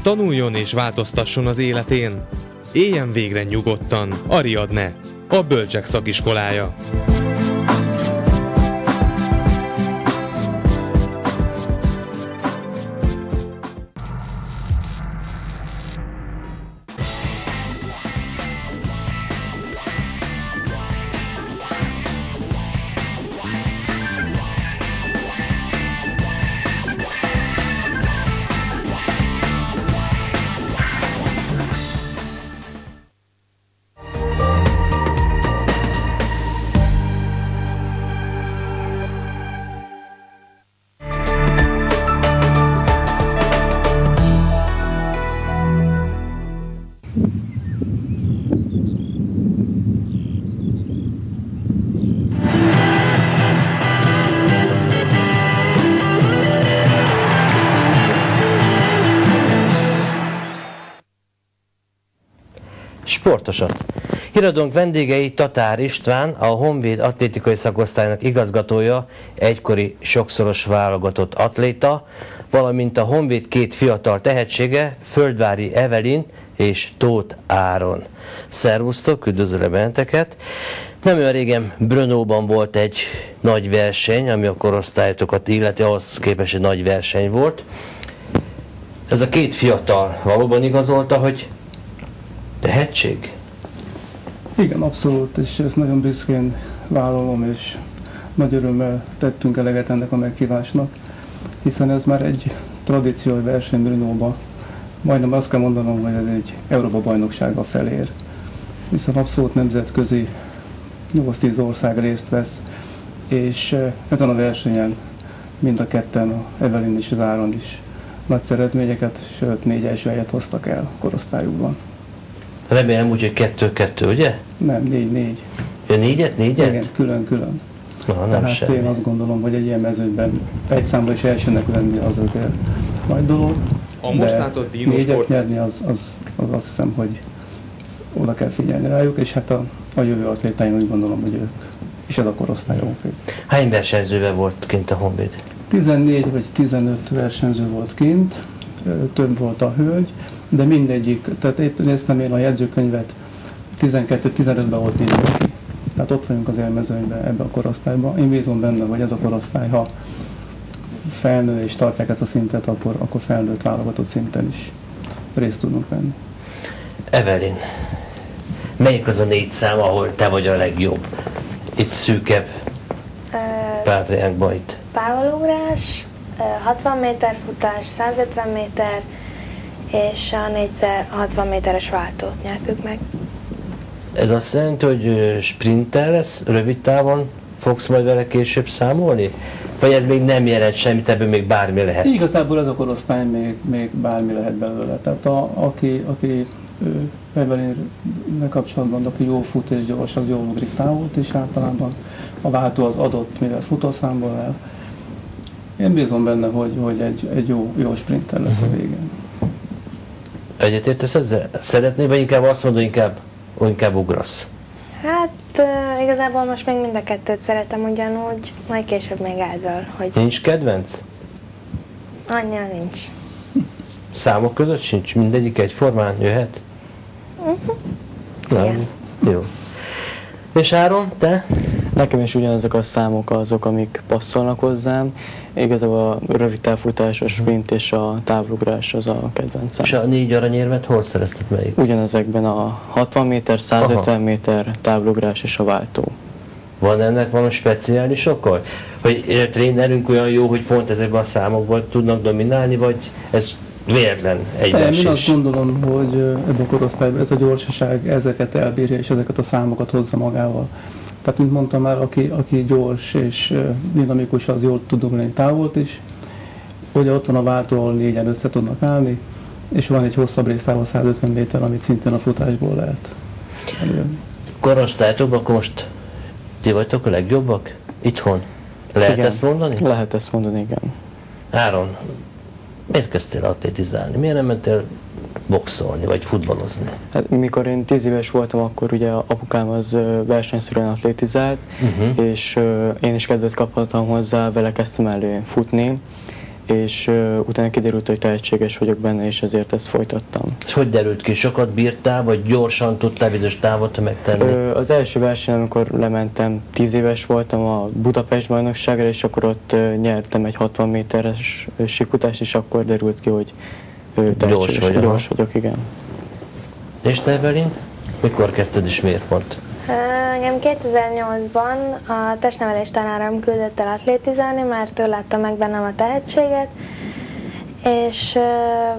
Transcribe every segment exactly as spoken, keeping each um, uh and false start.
Tanuljon és változtasson az életén. Éljen végre nyugodtan. Ariadne, a Bölcsek Szakiskolája. Sportosat. Híradónk vendégei Tatár István, a Honvéd atlétikai szakosztálynak igazgatója, egykori sokszoros válogatott atléta, valamint a Honvéd két fiatal tehetsége, Földvári Evelin és Tóth Áron. Szervusztok, üdvözlöm benneteket! Nem olyan régen Brnóban volt egy nagy verseny, ami a korosztályotokat illeti, ahhoz képest egy nagy verseny volt. Ez a két fiatal valóban igazolta, hogy tehetség? Igen, abszolút, és ezt nagyon büszkén vállalom, és nagy örömmel tettünk eleget ennek a meghívásnak, hiszen ez már egy tradíciói verseny Brnóban. Majdnem azt kell mondanom, hogy ez egy Európa-bajnoksága felér, hiszen abszolút nemzetközi nyolc-tíz ország részt vesz, és ezen a versenyen mind a ketten, a Evelin és az Áron is nagy eredményeket, sőt négy első helyet hoztak el korosztályukban. Remélem úgy, hogy kettő-kettő, ugye? Nem, négy-négy. Ja, négyet, négyet? Igen, külön-külön. Na, nem Tehát semmi. én azt gondolom, hogy egy ilyen mezőnyben egy számban is elsőnek lenni az azért nagy dolog. A most látott négyet dínosport... nyerni az, az, az azt hiszem, hogy oda kell figyelni rájuk, és hát a, a jövő atlétáin úgy gondolom, hogy ők és ez a korosztály Honvéd. Hány versenyzővel volt kint a Honvéd? tizennégy vagy tizenöt versenyző volt kint, több volt a hölgy, de mindegyik, tehát épp néztem én a jegyzőkönyvet, tizenkettő-tizenötben volt mindenki. Tehát ott vagyunk az élmezőnyben, ebben a korosztályban. Én bízom benne, hogy ez a korosztály, ha felnő és tartják ezt a szintet, akkor, akkor felnőtt válogatott szinten is részt tudunk venni. Evelin, melyik az a négy szám, ahol te vagy a legjobb? Itt szűkebb pátriánkban itt. Távolugrás, hatvan méter futás, százötven méter, és a négyszer hatvan méteres váltót nyertük meg. Ez azt jelenti, hogy sprinter lesz, rövid távon fogsz majd vele később számolni? Vagy ez még nem jelent semmit, ebből még bármi lehet? Igazából ez a korosztály még, még bármi lehet belőle. Tehát a, aki, aki Evelinnek kapcsolatban, aki jó fut és gyors, az jól ugrik távolt, és általában a váltó az adott, mivel futószámból el. Én bízom benne, hogy, hogy egy, egy jó, jó sprinter lesz uh-huh. a végén. Egyetértesz ezzel? Szeretnél, vagy inkább azt mondod, inkább, inkább ugrasz? Hát uh, igazából most még mind a kettőt szeretem ugyanúgy, majd később még eldől, hogy... Nincs kedvenc? Annyira nincs. Számok között sincs? Mindegyik egyformán jöhet? Uh-huh. Nem? Jó. És Áron, te? Nekem is ugyanazok a számok azok, amik passzolnak hozzám. Igazából a rövid távfutás, a sprint és a távolugrás az a kedvencem. És a négy aranyérmet hol szerezted melyik? Ugyanezekben a hatvan méter, százötven Aha. méter, távolugrás és a váltó. Van ennek valami speciális oka? Hogy a trénerünk olyan jó, hogy pont ezekben a számokban tudnak dominálni, vagy ez véletlen egybeesés? Én azt gondolom, hogy ebben a korosztályban ez a gyorsaság ezeket elbírja, és ezeket a számokat hozza magával. Tehát, mint mondtam már, aki, aki gyors és dinamikus, az jól tud dominálni távolt is. Ugye ott van a váltó, ahol négyen össze tudnak állni, és van egy hosszabb résztávol százötven méter, amit szintén a futásból lehet előni. Korosztálytok, akkor most ti vagytok a legjobbak? Itthon? Lehet igen. ezt mondani? Lehet ezt mondani, igen. Áron, miért kezdtél atlétizálni? Miért nem mentél boxolni, vagy futballozni? Hát, mikor én tíz éves voltam, akkor ugye apukám az versenyszerűen atlétizált, uh-huh. és uh, én is kedvet kaphattam hozzá, vele kezdtem elő futni, és uh, utána kiderült, hogy tehetséges vagyok benne, és ezért ezt folytattam. És hogy derült ki? Sokat bírtál, vagy gyorsan tudtál bizonyos távot megtenni? Uh, az első versenyen, amikor lementem, tíz éves voltam a Budapest bajnokságra, és akkor ott uh, nyertem egy hatvan méteres sífutást, és akkor derült ki, hogy uh, gyors, vagy, gyors vagyok, igen. És te, Evelyn? Mikor kezdted és miért pont? Engem kétezer-nyolcban a testnevelés tanárom küldött el atlétizálni, mert ő látta meg bennem a tehetséget, és ö,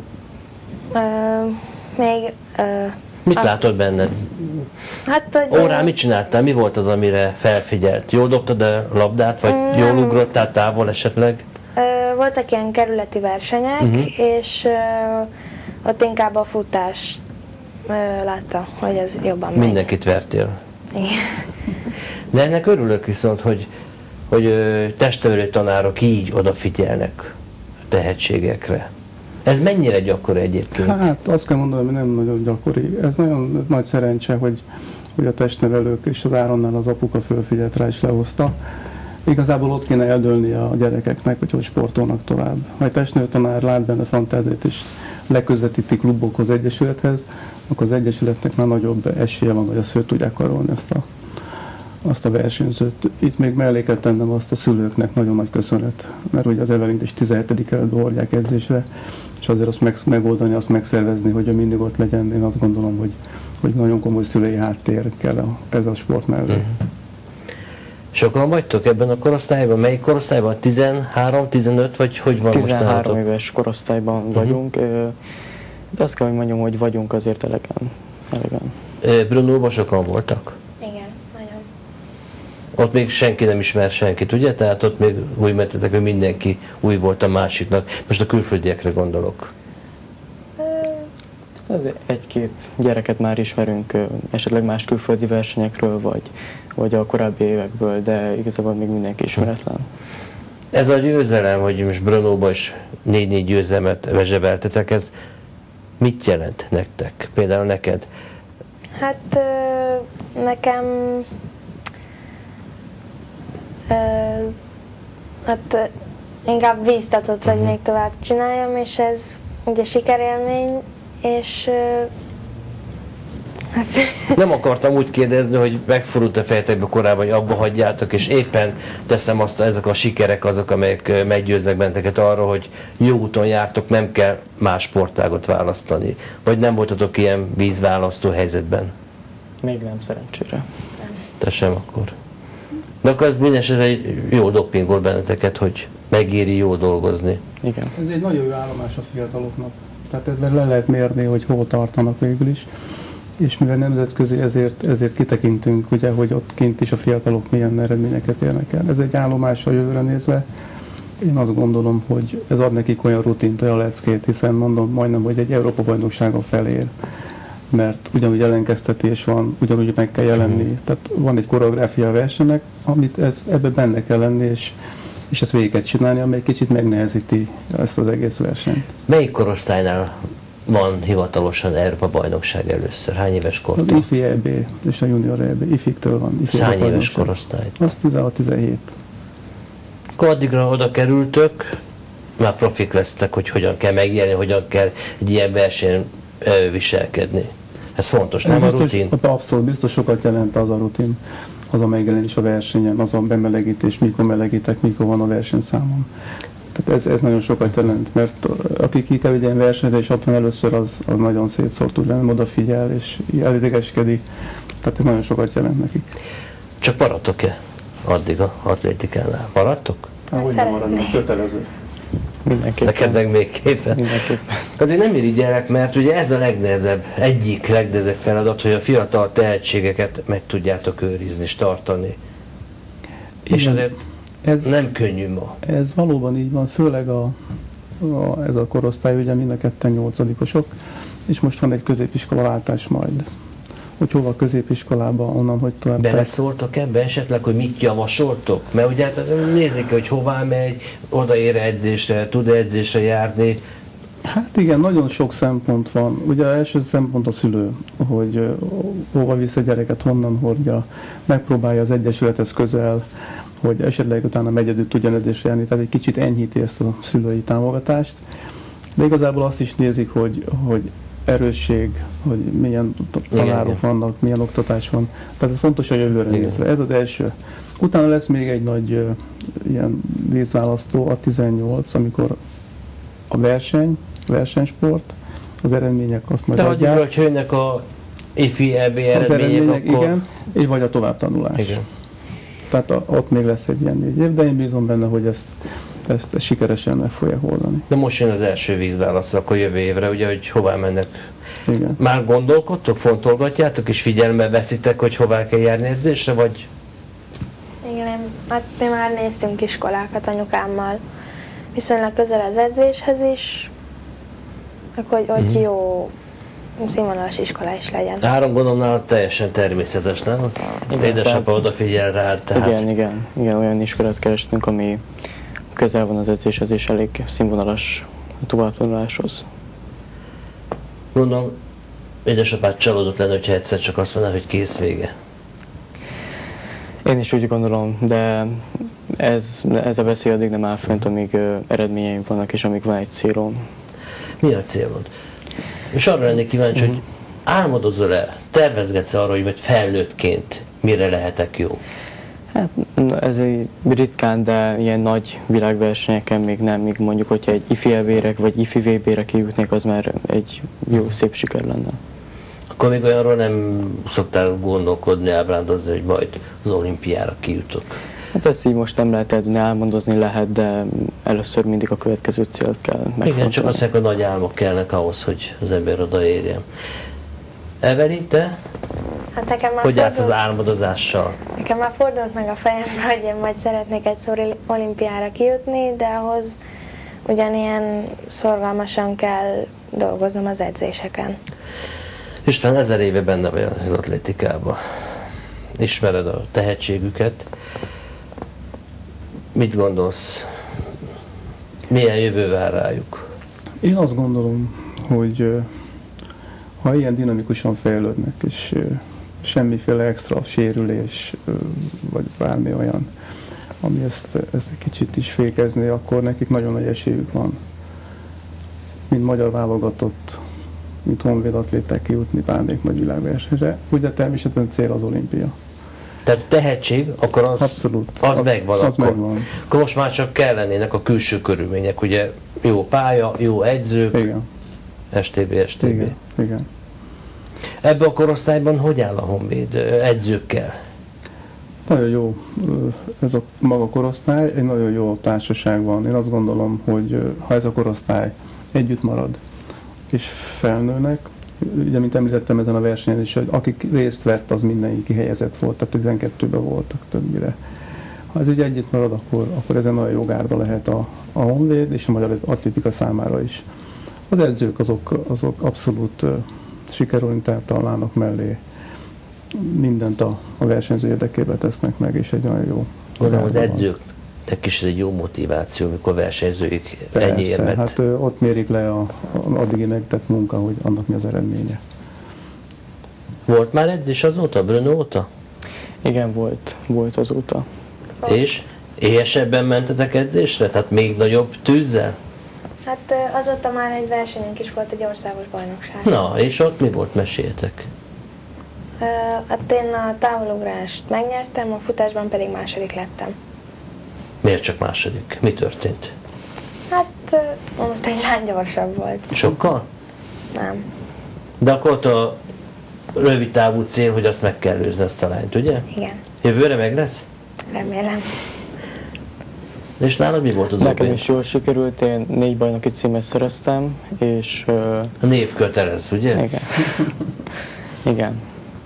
ö, még... Ö, Mit a, látod benned? Hát, hogy... Órán mit csináltál? Mi volt az, amire felfigyelt? Jól dobtad a labdát, vagy Nem. jól ugrottál távol esetleg? Ö, voltak ilyen kerületi versenyek, Uh-huh. és ö, ott inkább a futást ö, látta, hogy ez jobban megy. Mindenkit vertél. Igen. De ennek örülök viszont, hogy, hogy ö, testnevelő tanárok így odafigyelnek a tehetségekre. Ez mennyire gyakori egyébként? Hát azt kell mondanom, hogy nem nagyon gyakori. Ez nagyon nagy szerencse, hogy, hogy a testnevelők és az Áronnál az apuka fölfigyelt rá és lehozta. Igazából ott kéne eldőlni a gyerekeknek, hogy hogy sportolnak tovább. Ha egy testnevelő tanár lát benne fantáziát és leközvetíti klubokhoz, egyesülethez, akkor az egyesületnek már nagyobb esélye van, hogy azt föl tudják karolni azt a, azt a versenyzőt. Itt még mellé kell tennem azt a szülőknek nagyon nagy köszönet, mert ugye az Evelint is tizenhetedik keretben hordják edzésre, és azért azt meg, megoldani, azt megszervezni, hogy ő mindig ott legyen, én azt gondolom, hogy, hogy nagyon komoly szülői háttér kell a, ez a sport mellé. Uh-huh. Sokan vagytok ebben a korosztályban? Melyik korosztályban? tizenhárom, tizenöt, vagy hogy van most tizenhárom nálatok? éves korosztályban uh-huh. vagyunk, de azt kell, hogy mondjam, hogy vagyunk azért elegen. elegen. Brunóban sokan voltak? Igen, nagyon. Ott még senki nem ismer senkit, ugye? Tehát ott még úgy mentetek, hogy mindenki új volt a másiknak. Most a külföldiekre gondolok. Azért egy-két gyereket már ismerünk, esetleg más külföldi versenyekről, vagy, vagy a korábbi évekből, de igazából még mindenki ismeretlen. Ez a győzelem, hogy most Brnóban is négy-négy győzelmet vezsebeltetek, ez mit jelent nektek? Például neked? Hát ö, nekem ö, hát ö, inkább bíztatott, hogy még tovább csináljam, és ez ugye sikerélmény, és ö, Nem akartam úgy kérdezni, hogy megfordult a fejetekbe korábban, hogy abba hagyjátok, és éppen teszem azt, ezek a sikerek azok, amelyek meggyőznek benneteket arra, hogy jó úton jártok, nem kell más sportágot választani. Vagy nem voltatok ilyen vízválasztó helyzetben? Még nem, szerencsére. Te sem akkor. De akkor ez mindenesetre jó dopingol benneteket, hogy megéri jó dolgozni. Igen. Ez egy nagyon jó állomás a fiataloknak. Tehát ebben le lehet mérni, hogy hol tartanak végül is. És mivel nemzetközi, ezért, ezért kitekintünk, ugye, hogy ott kint is a fiatalok milyen eredményeket érnek el. Ez egy állomás a jövőre nézve. Én azt gondolom, hogy ez ad nekik olyan rutint, olyan leckét, hiszen mondom majdnem, hogy egy Európa-bajnokságon felér. Mert ugyanúgy ellenkeztetés van, ugyanúgy meg kell jelenni. Tehát van egy koreográfia a versenynek, amit ez, ebbe benne kell lenni, és, és ezt végig kell csinálni, amely kicsit megnehezíti ezt az egész versenyt. Melyik korosztálynál van hivatalosan Európa-bajnokság először? Hány éves Az kortól? ifi é bé és a junior é bé, ifiktől van. ifi Hány éves Európa-bajnokság. korosztály? Az tizenhat-tizenhét. Akkor addigra oda kerültök, már profik lesztek, hogy hogyan kell megjelenni, hogyan kell egy ilyen versenyen ö, viselkedni. Ez fontos, nem biztos, a rutin? Abszolút, biztos sokat jelent az a rutin, az a megjelenés a versenyen, az a bemelegítés, mikor melegítek, mikor van a versenyszámom. Tehát ez, ez nagyon sokat jelent, mert aki ki kell egy ilyen versenyre és ott van először, az, az nagyon szétszórt tud lenni, odafigyel és elidegeskedik. Tehát ez nagyon sokat jelent nekik. Csak maradtok-e addig a atlétikánál? Maradtok? Há, hogy nem maradnak, kötelező. Mindenképpen. Neked meg még képen. Mindenképpen. Azért nem irigyelek, mert ugye ez a legnehezebb, egyik legnehezebb feladat, hogy a fiatal tehetségeket meg tudjátok őrizni és tartani. És Igen. azért Ez, nem könnyű ma. ez valóban így van, főleg a, a, ez a korosztály, ugye mind a ketten nyolcadikosok, és most van egy középiskola váltás majd. Hogy hova a középiskolába, onnan, hogy tovább. Beleszóltok ebbe esetleg, hogy mit javasoltok? Mert ugye hát nézni kell, hogy hová megy, odaér edzésre, tud edzésre járni. Hát igen, nagyon sok szempont van. Ugye az első szempont a szülő, hogy hova visz a gyereket, honnan hordja, megpróbálja az egyesülethez közel, hogy esetleg utána megy egyedül tudjon edzésre járni, tehát egy kicsit enyhíti ezt a szülői támogatást. De igazából azt is nézik, hogy, hogy erősség, hogy milyen tanárok igen, vannak, milyen oktatás van. Tehát fontos a jövőre nézve. Ez az első. Utána lesz még egy nagy uh, ilyen vízválasztó, a tizennyolc, amikor a verseny, versenysport, az eredmények azt majd de adják. De hogy hőnek a ifi é bé eredmények, eredmények akkor... igen, és vagy a továbbtanulás. Igen. Tehát a, ott még lesz egy ilyen négy év, de én bízom benne, hogy ezt, ezt sikeresen meg fogják oldani. De most jön az első vízválasz, akkor jövő évre, ugye, hogy hová mennek. Igen. Már gondolkodtok, fontolgatjátok, és figyelme veszitek, hogy hová kell járni edzésre, vagy? Igen, hát mi már néztünk iskolákat anyukámmal. Viszonylag közel az edzéshez is, akkor hogy, hogy mm. jó színvonalas iskola is legyen. Három gondolom teljesen természetes, nem? Édesapa odafigyel rá, tehát... Igen, igen, igen, olyan iskolát kerestünk, ami közel van az edzéshez és elég színvonalas a továbbtanuláshoz. Gondolom, édesapád csalódott lenne, hogyha egyszer csak azt mondaná, hogy kész, vége. Én is úgy gondolom, de ez, ez a veszély addig nem áll fönt, amíg uh, eredményeim vannak és amíg van egy célom. Mi a célod? És arra lennék kíváncsi, mm-hmm. hogy álmodozol-e, tervezgetsz arra, hogy majd felnőttként mire lehetek jó? Hát ez egy ritkán, de ilyen nagy világversenyeken még nem, még mondjuk, hogyha egy ifi é bé-re vagy ifi vé bé-re kijutnék, az már egy jó, szép siker lenne. Akkor még olyanról nem szoktál gondolkodni, ábrándozni, hogy majd az olimpiára kijutok? Hát ezt így most nem lehet eldönni, álmodozni lehet, de először mindig a következő célt kell megfontolni. Igen, csak azt mondják, hogy nagy álmok kellnek ahhoz, hogy az ember odaérjen. Eveli, te? Hát nekem már hogy állsz az álmodozással? Nekem már fordult meg a fejembe, hogy én majd szeretnék egyszer olimpiára kijutni, de ahhoz ugyanilyen szorgalmasan kell dolgoznom az edzéseken. István, ezer éve benne vagy az atlétikában. Ismered a tehetségüket. Mit gondolsz? Milyen jövő vár rájuk? Én azt gondolom, hogy ha ilyen dinamikusan fejlődnek, és semmiféle extra sérülés, vagy bármi olyan, ami ezt, ezt egy kicsit is fékezni, akkor nekik nagyon nagy esélyük van. Mint magyar válogatott, mint honvéd atléták kijutni bármelyik nagy világversenyre. Ugye természetesen cél az olimpia. Tehát tehetség, akkor az, abszolút, az, az megvan. Az akkor. megvan. Akkor most már csak kellenének a külső körülmények, ugye jó pálya, jó edzők, igen. es té bé, es té bé. Igen, igen. Ebben a korosztályban hogy áll a Honvéd edzőkkel? Nagyon jó ez a maga korosztály, egy nagyon jó társaság van. Én azt gondolom, hogy ha ez a korosztály együtt marad és felnőnek, ugye, mint említettem ezen a versenyen is, hogy akik részt vett, az mindenki kihelyezett volt, tehát tizenkettőben voltak többnyire. Ha ez ugye együtt marad, akkor, akkor ez egy nagyon jó gárda lehet a, a Honvéd és a magyar atlétika számára is. Az edzők azok, azok abszolút uh, sikerorientáltan állnak mellé, mindent a, a versenyző érdekében tesznek meg, és egy nagyon jó Gondolom, az edzők de kis ez egy jó motiváció, amikor versenyzőik ennyi érmet. Hát ö, ott mérik le a, a addigi megtett munka, hogy annak mi az eredménye. Volt már edzés azóta, Bruno óta? Igen, volt, volt azóta. És éhesebben mentetek edzésre? Tehát még nagyobb tűzzel? Hát azóta már egy versenyünk is volt, egy országos bajnokság. Na, és ott mi volt? Meséljetek. Hát én a távolugrást megnyertem, a futásban pedig második lettem. Miért csak második? Mi történt? Hát, most egy lány gyorsabb volt. Sokkal? Nem. De akkor ott a rövid távú cél, hogy azt meg kell lőzni, azt a lányt, ugye? Igen. Jövőre meg lesz? Remélem. És nálad mi volt az Nekem open? is jól sikerült, én négy bajnoki címet szereztem, és... Uh, a név kötelez, ugye? Igen. Igen.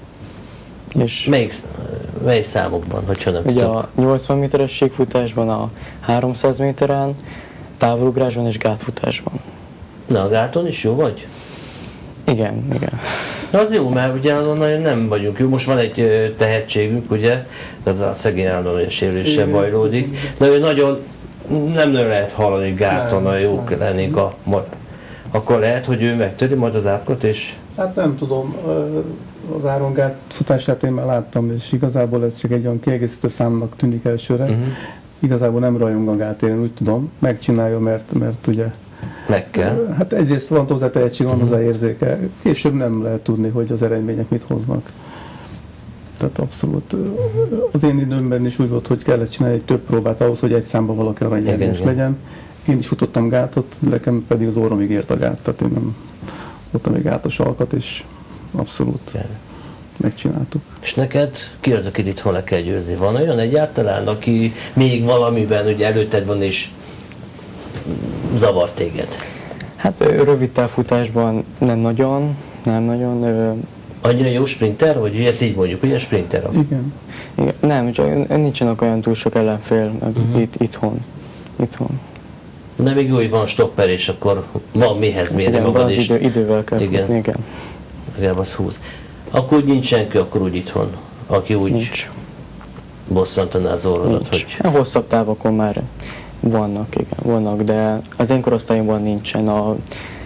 És melyik, melyik számokban, hogyha nem ugye tudom? a nyolcvan méteres síkfutásban, a háromszáz méteren, távolugrásban és gátfutásban. Na, a gáton is jó vagy? Igen, igen. Az jó, mert ugye azon nagyon nem vagyunk jó. Most van egy tehetségünk, ugye, az a szegény állandóan sérüléssel bajlódik, de ő nagyon nem nagyon lehet hallani gáton, a jók lennénk a... Akkor lehet, hogy ő megtöri majd az átkot, és... Hát nem tudom, az Áron Gát futását én már láttam, és igazából ez csak egy olyan kiegészítő számnak tűnik elsőre. Uh-huh. Igazából nem rajong a Gát, én úgy tudom, megcsinálja, mert, mert ugye... Meg kell. Hát egyrészt van hozzá tehetség, van hozzá érzéke, később nem lehet tudni, hogy az eredmények mit hoznak. Tehát abszolút. Az én időmben is úgy volt, hogy kellett csinálni egy több próbát ahhoz, hogy egy számban valaki aranyérmes legyen. Én is futottam gátot, nekem pedig az orromig ért a gát, tehát én nem voltam egy gátos alkat, és abszolút kell. Megcsináltuk. És neked ki az, akit itthon le kell győzni? Van olyan egyáltalán, aki még valamiben ugye előtted van és zavar téged? Hát rövid távfutásban nem nagyon, nem nagyon. Ö... Annyira jó sprinter, vagy ezt így mondjuk, ugye sprinter? Igen. Igen. Nem, csak nincsenek olyan túl sok ellenfél uh-huh. itt, itthon. itthon. De még jó, hogy van stopper, és akkor van mihez mérni magad is. Idő, idővel kell igen. futni, igen. Azért az húz. Akkor úgy nincs senki, akkor úgy itthon, aki úgy nincs. Bosszantaná az orrodat, hogy... A hosszabb távokon már vannak, igen, vannak, de az én korosztályomban nincsen. A